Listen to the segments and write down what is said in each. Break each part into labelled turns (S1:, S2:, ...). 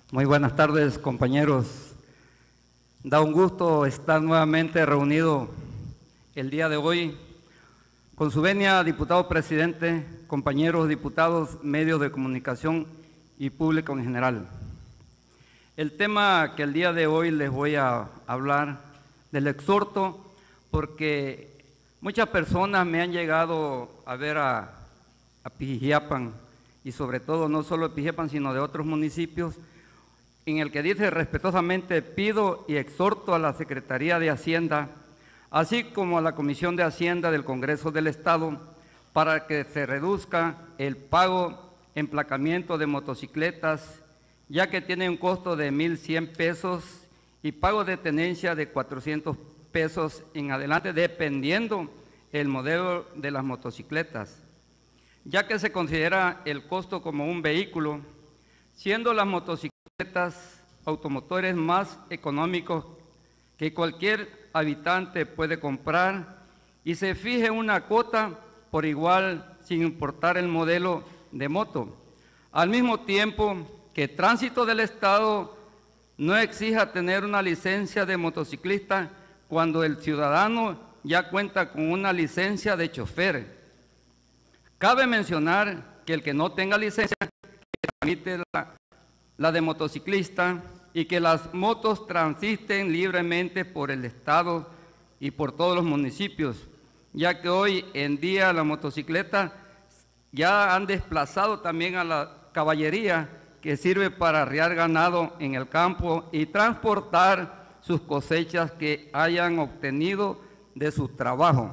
S1: Muy buenas tardes, compañeros. Da un gusto estar nuevamente reunido el día de hoy. Con su venia, diputado presidente, compañeros diputados, medios de comunicación y público en general. El tema que el día de hoy les voy a hablar del exhorto, porque muchas personas me han llegado a ver a Pijijiapan, y sobre todo no solo de Pijijiapan, sino de otros municipios, en el que dice respetuosamente: pido y exhorto a la Secretaría de Hacienda, así como a la Comisión de Hacienda del Congreso del Estado, para que se reduzca el pago emplacamiento de motocicletas, ya que tiene un costo de 1,100 pesos y pago de tenencia de 400 pesos en adelante, dependiendo el modelo de las motocicletas, ya que se considera el costo como un vehículo, siendo las motocicletas automotores más económicos que cualquier habitante puede comprar, y se fije una cuota por igual sin importar el modelo de moto, al mismo tiempo que Tránsito del Estado no exija tener una licencia de motociclista cuando el ciudadano ya cuenta con una licencia de chofer. Cabe mencionar que el que no tenga licencia, que tramite la de motociclista, y que las motos transiten libremente por el Estado y por todos los municipios, ya que hoy en día la motocicleta ya han desplazado también a la caballería, que sirve para arriar ganado en el campo y transportar sus cosechas que hayan obtenido de su trabajo.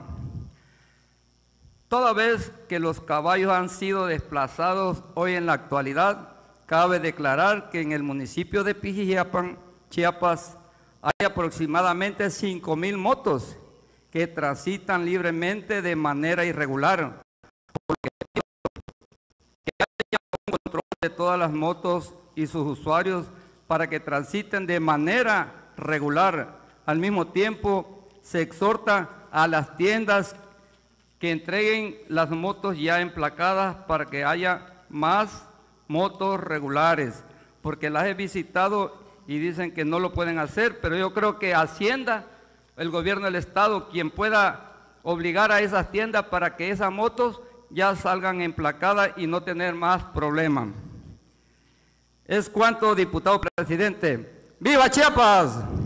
S1: Toda vez que los caballos han sido desplazados hoy en la actualidad, cabe declarar que en el municipio de Pijijiapan, Chiapas, hay aproximadamente 5,000 motos que transitan libremente de manera irregular, porque haya un control de todas las motos y sus usuarios para que transiten de manera regular. Al mismo tiempo, se exhorta a las tiendas que entreguen las motos ya emplacadas para que haya más motos regulares, porque las he visitado y dicen que no lo pueden hacer, pero yo creo que Hacienda, el gobierno del Estado, quien pueda obligar a esas tiendas para que esas motos ya salgan emplacadas y no tener más problemas. Es cuanto, diputado presidente. ¡Viva Chiapas!